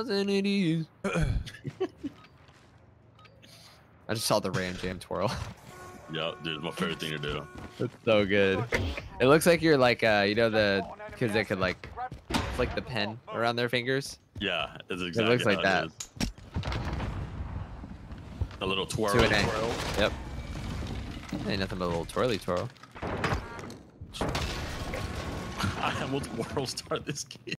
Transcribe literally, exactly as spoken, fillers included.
thousand eighties. I just saw the Ram Jam twirl. Yeah, dude, it's my favorite thing to do. It's so good. It looks like you're like, uh, you know, the kids that could like flick the pen around their fingers. Yeah, it's exactly It looks like how that. It is. A little twirl. Two and a. twirl. Yep. Ain't nothing but a little twirly twirl. I will twirl start this game.